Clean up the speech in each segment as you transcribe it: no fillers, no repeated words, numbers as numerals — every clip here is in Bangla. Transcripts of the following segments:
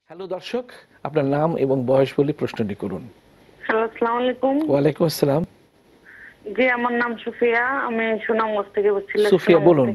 হ্যালো দর্শক, আপনার নাম এবং বয়স বলে প্রশ্নটি করুন। হ্যালো, আসসালামু আলাইকুম। ওয়ালাইকুম আসসালাম। জি, আমার নাম সুফিয়া। আমি সুনামগঞ্জ থেকে বলছি। সুফিয়া, বলুন।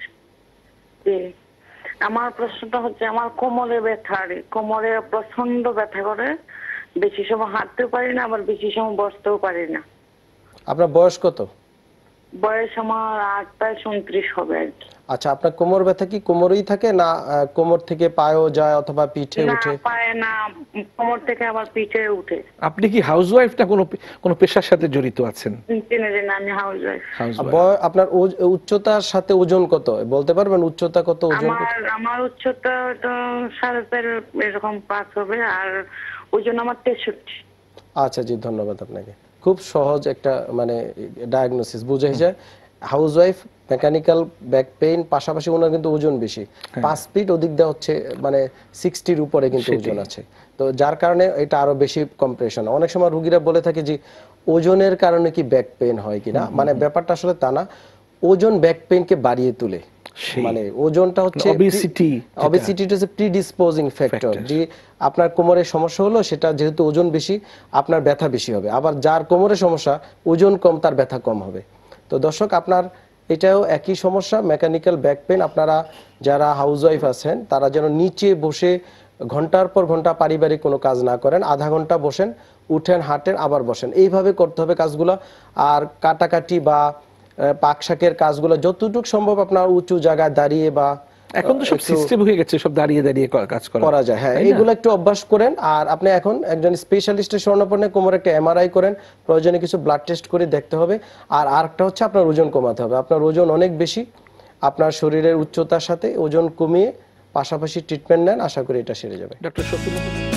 জি, আমার প্রশ্নটা হচ্ছে আমার কোমরে ব্যথা, কোমরে প্রচন্ড ব্যথা করে। বেশি সময় হাঁটতেও পারি না, আবার বেশি সময় বসতেও পারি না। আপনার বয়স কত? বয়স আমার 28-29 হবে আর কি। আচ্ছা, আপনার কোমর ব্যথা কি কোমরেই থাকে না কোমর থেকে পায়েও যায় অথবা পিঠে না, উঠে? পায়ে না, কোমর থেকে আবার পিঠে উঠে। আপনি কি হাউসওয়াইফ না কোনো পেশার সাথে জড়িত আছেন? চিনে যে না, আমি হাউস ওয়াইফ। আপনার উচ্চতার সাথে ওজন কত বলতে পারবেন? উচ্চতা কত, ওজন কত? আমার উচ্চতা তো 4.5 এরকম 5 হবে, আর ওজন আমার 63। আচ্ছা জি, ধন্যবাদ আপনাকে। খুব সহজ একটা ডায়াগনোসিস বুঝে যায়। হাউসওয়াইফ, মেকানিক্যাল ব্যাক পেইন, পাশাপাশি ওনার কিন্তু ওজন বেশি, 5 ফিট অধিক দেওয়া হচ্ছে, 60-র উপরে কিন্তু ওজন আছে। তো যার কারণে এটা আরো বেশি কম্প্রেশন। অনেক সময় রোগীরা বলে থাকে যে ওজনের কারণে কি ব্যাক পেইন হয় কিনা, ব্যাপারটা আসলে তা না। ওজন ব্যাক পেইনকে বাড়িয়ে তোলে। ওজনটা হচ্ছে অবেসিটি হচ্ছে প্রিডিসপোজিং ফ্যাক্টর। যে আপনার কোমরে সমস্যা হলো, সেটা যেহেতু ওজন বেশি, আপনার ব্যথা বেশি হবে। আবার যার কোমরে সমস্যা, ওজন কম, তার ব্যথা কম হবে। তো দর্শক, আপনার এটাও একই সমস্যা, মেকানিক্যাল ব্যাক পেইন। আপনারা যারা হাউসওয়াইফ আছেন, তারা যেন নিচে বসে ঘন্টার পর ঘন্টা পারিবারিক কোনো কাজ না করেন। আধা ঘন্টা বসেন, উঠেন, হাঁটেন, আবার বসেন, এইভাবে করতে হবে কাজগুলো। আর কাটাকাটি বা পাক শাকের কাজগুলো যতটুকু সম্ভব আপনার উঁচু জায়গায় দাঁড়িয়ে বা এখন তো সব সিস্টেম হয়ে গেছে, সব দাঁড়িয়ে দাঁড়িয়ে কাজ করা যায়। হ্যাঁ, এগুলো একটু অভ্যাস করেন। আর আপনি এখন একজন স্পেশালিস্টের শরণাপন্ন, কোমরে একটা এমআরআই করেন, প্রয়োজনে কিছু ব্লাড টেস্ট করে দেখতে হবে। আর আরেকটা হচ্ছে আপনার ওজন কমাতে হবে। আপনার ওজন অনেক বেশি, আপনার শরীরের উচ্চতার সাথে ওজন কমিয়ে পাশাপাশি ট্রিটমেন্ট নেন, আশা করি এটা সেরে যাবে। ডক্টর শফিক,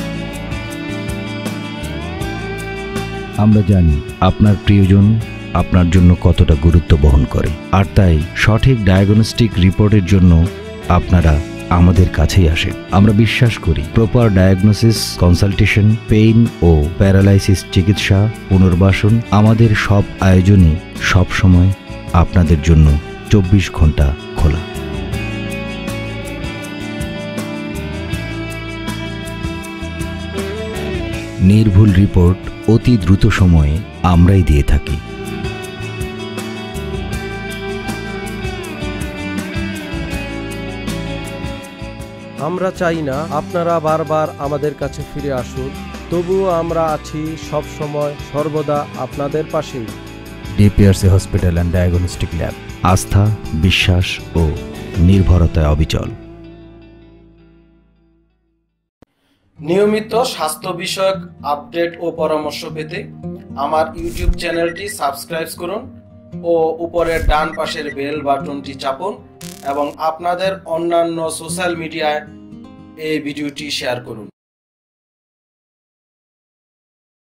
আমরা জানি আপনার প্রিয়জন আপনার জন্য কতটা গুরুত্ব বহন করে, আর তাই সঠিক ডায়াগনস্টিক রিপোর্টের জন্য আপনারা আমাদের কাছেই আসেন। আমরা বিশ্বাস করি প্রপার ডায়াগনোসিস, কনসালটেশন, পেইন ও প্যারালাইসিস চিকিৎসা, পুনর্বাসন, আমাদের সব আয়োজনই সবসময় আপনাদের জন্য 24 ঘন্টা খোলা। নির্ভুল রিপোর্ট অতি দ্রুত সময়ে আমরাই দিয়ে থাকি। আমরা চাই না আপনারা বারবার আমাদের কাছে ফিরে আসুন, তবুও আমরা আছি সব সময় সর্বদা আপনাদের পাশেই। DPRC hospital and diagnostic lab, আস্থা, বিশ্বাস ও নির্ভরতায় অবিচল। নিয়মিত স্বাস্থ্য বিষয়ক আপডেট ও পরামর্শ পেতে আমার ইউটিউব চ্যানেলটি সাবস্ক্রাইব করুন ও উপরের ডান পাশের বেল বাটনটি চাপুন, এবং আপনাদের অন্যান্য সোশ্যাল মিডিয়ায় এই ভিডিওটি শেয়ার করুন।